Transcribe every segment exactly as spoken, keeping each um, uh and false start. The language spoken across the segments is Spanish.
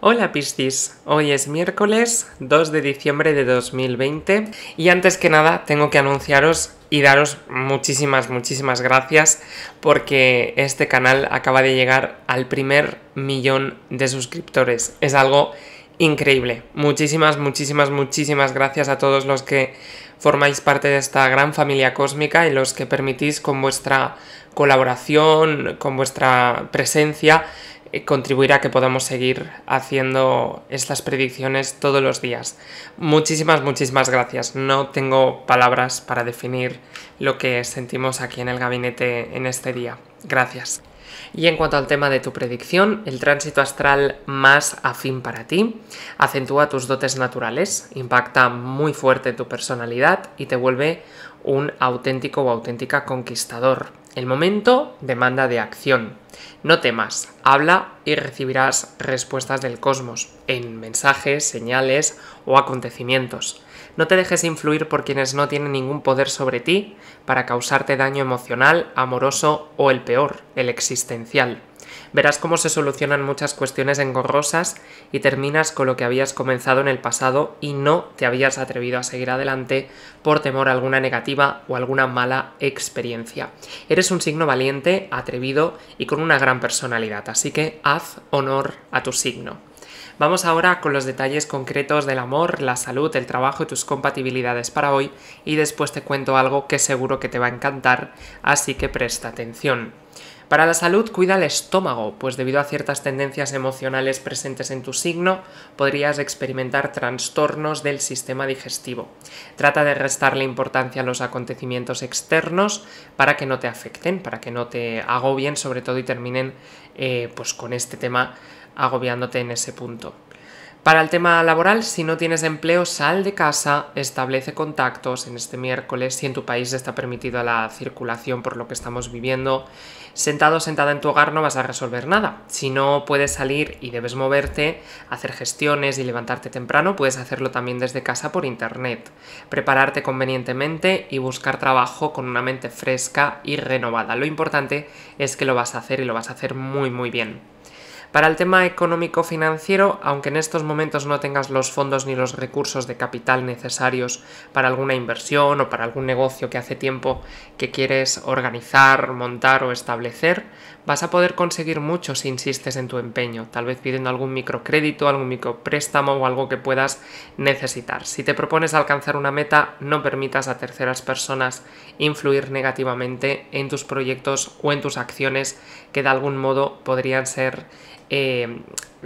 Hola Piscis, hoy es miércoles dos de diciembre de dos mil veinte y antes que nada tengo que anunciaros y daros muchísimas, muchísimas gracias porque este canal acaba de llegar al primer millón de suscriptores. Es algo increíble. Muchísimas, muchísimas, muchísimas gracias a todos los que formáis parte de esta gran familia cósmica y los que permitís con vuestra colaboración, con vuestra presencia, contribuir a que podamos seguir haciendo estas predicciones todos los días. Muchísimas, muchísimas gracias. No tengo palabras para definir lo que sentimos aquí en el gabinete en este día. Gracias. Y en cuanto al tema de tu predicción, el tránsito astral más afín para ti acentúa tus dotes naturales, impacta muy fuerte tu personalidad y te vuelve un auténtico o auténtica conquistador. El momento demanda de acción. No temas, habla y recibirás respuestas del cosmos, en mensajes, señales o acontecimientos. No te dejes influir por quienes no tienen ningún poder sobre ti para causarte daño emocional, amoroso o el peor, el existencial. Verás cómo se solucionan muchas cuestiones engorrosas y terminas con lo que habías comenzado en el pasado y no te habías atrevido a seguir adelante por temor a alguna negativa o alguna mala experiencia. Eres un signo valiente, atrevido y con una gran personalidad, así que haz honor a tu signo. Vamos ahora con los detalles concretos del amor, la salud, el trabajo y tus compatibilidades para hoy y después te cuento algo que seguro que te va a encantar, así que presta atención. Para la salud, cuida el estómago, pues debido a ciertas tendencias emocionales presentes en tu signo, podrías experimentar trastornos del sistema digestivo. Trata de restarle importancia a los acontecimientos externos para que no te afecten, para que no te agobien, sobre todo, y terminen eh, pues con este tema agobiándote en ese punto. Para el tema laboral, si no tienes empleo, sal de casa, establece contactos en este miércoles, si en tu país está permitida la circulación por lo que estamos viviendo. Sentado o sentada en tu hogar no vas a resolver nada. Si no puedes salir y debes moverte, hacer gestiones y levantarte temprano, puedes hacerlo también desde casa por internet. Prepararte convenientemente y buscar trabajo con una mente fresca y renovada. Lo importante es que lo vas a hacer y lo vas a hacer muy muy bien. Para el tema económico-financiero, aunque en estos momentos no tengas los fondos ni los recursos de capital necesarios para alguna inversión o para algún negocio que hace tiempo que quieres organizar, montar o establecer, vas a poder conseguir mucho si insistes en tu empeño, tal vez pidiendo algún microcrédito, algún micropréstamo o algo que puedas necesitar. Si te propones alcanzar una meta, no permitas a terceras personas influir negativamente en tus proyectos o en tus acciones que de algún modo podrían ser Eh,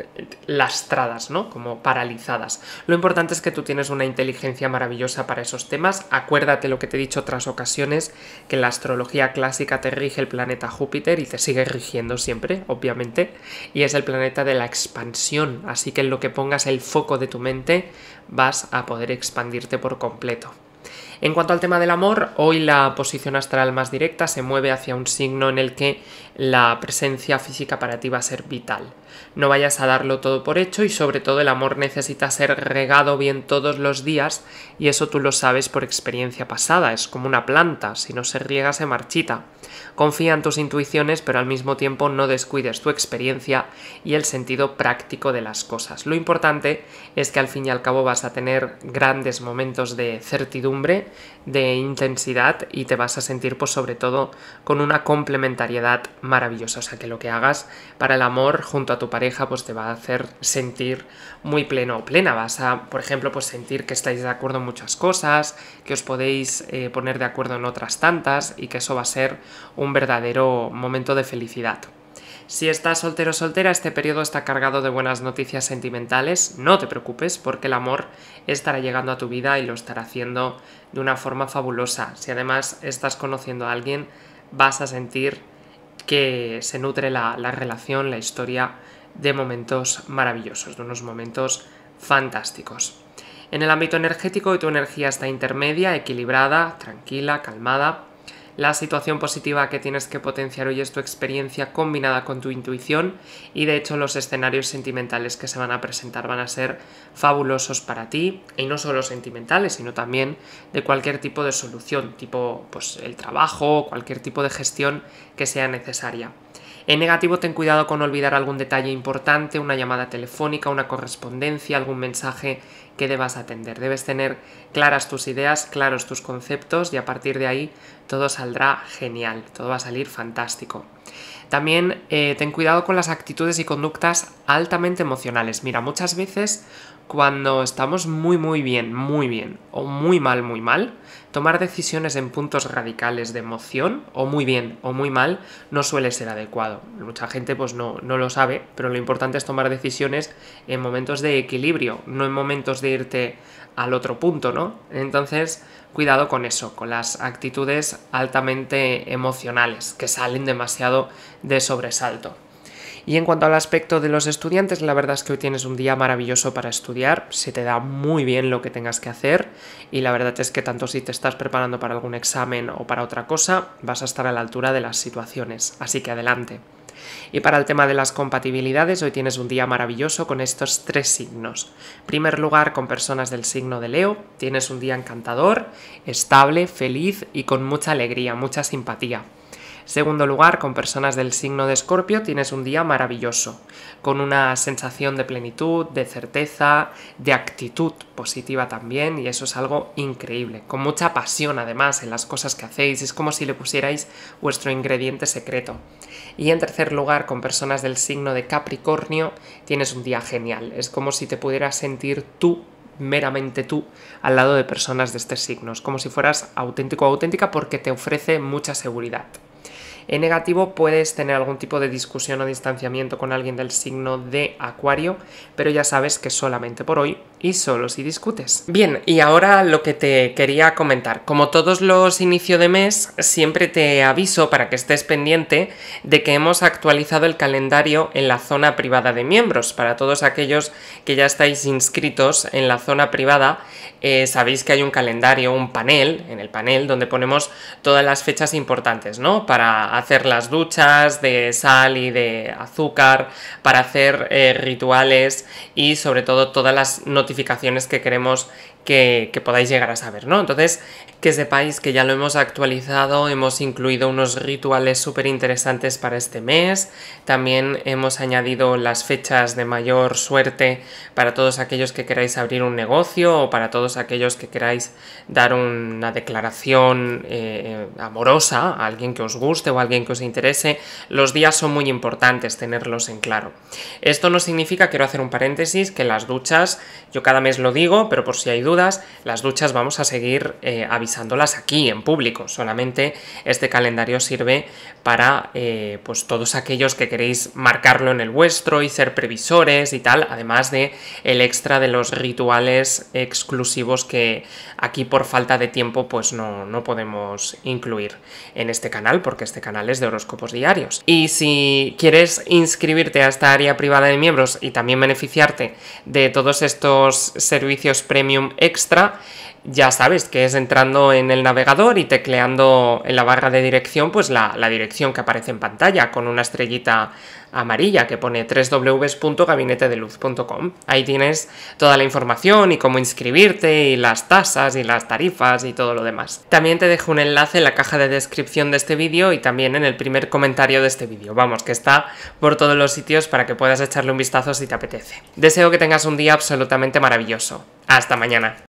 lastradas, ¿no? Como paralizadas. Lo importante es que tú tienes una inteligencia maravillosa para esos temas. Acuérdate lo que te he dicho otras ocasiones, que en la astrología clásica te rige el planeta Júpiter y te sigue rigiendo siempre, obviamente, y es el planeta de la expansión, así que en lo que pongas el foco de tu mente vas a poder expandirte por completo. En cuanto al tema del amor, hoy la posición astral más directa se mueve hacia un signo en el que la presencia física para ti va a ser vital. No vayas a darlo todo por hecho y sobre todo el amor necesita ser regado bien todos los días y eso tú lo sabes por experiencia pasada, es como una planta, si no se riega se marchita. Confía en tus intuiciones, pero al mismo tiempo no descuides tu experiencia y el sentido práctico de las cosas. Lo importante es que al fin y al cabo vas a tener grandes momentos de certidumbre, de intensidad y te vas a sentir pues sobre todo con una complementariedad maravillosa. O sea que lo que hagas para el amor junto a tu pareja pues te va a hacer sentir muy pleno o plena. Vas a, por ejemplo, pues sentir que estáis de acuerdo en muchas cosas, que os podéis eh, poner de acuerdo en otras tantas y que eso va a ser un verdadero momento de felicidad. Si estás soltero o soltera, este periodo está cargado de buenas noticias sentimentales. No te preocupes porque el amor estará llegando a tu vida y lo estará haciendo de una forma fabulosa. Si además estás conociendo a alguien, vas a sentir que se nutre la, la relación, la historia de momentos maravillosos, de unos momentos fantásticos. En el ámbito energético, tu energía está intermedia, equilibrada, tranquila, calmada. La situación positiva que tienes que potenciar hoy es tu experiencia combinada con tu intuición y de hecho los escenarios sentimentales que se van a presentar van a ser fabulosos para ti y no solo sentimentales sino también de cualquier tipo de solución, tipo pues el trabajo o cualquier tipo de gestión que sea necesaria. En negativo, ten cuidado con olvidar algún detalle importante, una llamada telefónica, una correspondencia, algún mensaje que debas atender. Debes tener claras tus ideas, claros tus conceptos y a partir de ahí todo saldrá genial, todo va a salir fantástico. También eh, ten cuidado con las actitudes y conductas altamente emocionales. Mira, muchas veces cuando estamos muy muy bien, muy bien o muy mal, muy mal, tomar decisiones en puntos radicales de emoción, o muy bien o muy mal, no suele ser adecuado. Mucha gente pues no, no lo sabe, pero lo importante es tomar decisiones en momentos de equilibrio, no en momentos de irte al otro punto, ¿no? Entonces, cuidado con eso, con las actitudes altamente emocionales, que salen demasiado de sobresalto. Y en cuanto al aspecto de los estudiantes, la verdad es que hoy tienes un día maravilloso para estudiar, se te da muy bien lo que tengas que hacer y la verdad es que tanto si te estás preparando para algún examen o para otra cosa, vas a estar a la altura de las situaciones, así que adelante. Y para el tema de las compatibilidades, hoy tienes un día maravilloso con estos tres signos. En primer lugar, con personas del signo de Leo, tienes un día encantador, estable, feliz y con mucha alegría, mucha simpatía. Segundo lugar, con personas del signo de Escorpio tienes un día maravilloso, con una sensación de plenitud, de certeza, de actitud positiva también, y eso es algo increíble, con mucha pasión además en las cosas que hacéis, es como si le pusierais vuestro ingrediente secreto. Y en tercer lugar, con personas del signo de Capricornio tienes un día genial, es como si te pudieras sentir tú, meramente tú, al lado de personas de este signo, es como si fueras auténtico o auténtica porque te ofrece mucha seguridad. En negativo puedes tener algún tipo de discusión o distanciamiento con alguien del signo de Acuario, pero ya sabes que solamente por hoy y solo si discutes. Bien, y ahora lo que te quería comentar. Como todos los inicios de mes, siempre te aviso para que estés pendiente de que hemos actualizado el calendario en la zona privada de miembros. Para todos aquellos que ya estáis inscritos en la zona privada, eh, sabéis que hay un calendario, un panel, en el panel donde ponemos todas las fechas importantes, ¿no? Para hacer las duchas de sal y de azúcar, para hacer eh, rituales y sobre todo todas las notificaciones que queremos que, que podáis llegar a saber, ¿no? Entonces, que sepáis que ya lo hemos actualizado, hemos incluido unos rituales súper interesantes para este mes, también hemos añadido las fechas de mayor suerte para todos aquellos que queráis abrir un negocio o para todos aquellos que queráis dar una declaración eh, amorosa a alguien que os guste o a alguien que os interese. Los días son muy importantes tenerlos en claro. Esto no significa, quiero hacer un paréntesis, que las duchas, yo cada mes lo digo, pero por si hay dudas, las duchas vamos a seguir eh, avisándolas aquí en público. Solamente este calendario sirve para eh, pues todos aquellos que queréis marcarlo en el vuestro y ser previsores y tal, además de el extra de los rituales exclusivos que aquí por falta de tiempo pues no, no podemos incluir en este canal, porque este canal es de horóscopos diarios. Y si quieres inscribirte a esta área privada de miembros y también beneficiarte de todos estos servicios premium extra, ya sabes que es entrando en el navegador y tecleando en la barra de dirección pues la, la dirección que aparece en pantalla con una estrellita amarilla que pone doble u doble u doble u punto gabinete de luz punto com. Ahí tienes toda la información y cómo inscribirte y las tasas y las tarifas y todo lo demás. También te dejo un enlace en la caja de descripción de este vídeo y también en el primer comentario de este vídeo. Vamos, que está por todos los sitios para que puedas echarle un vistazo si te apetece. Deseo que tengas un día absolutamente maravilloso. Hasta mañana.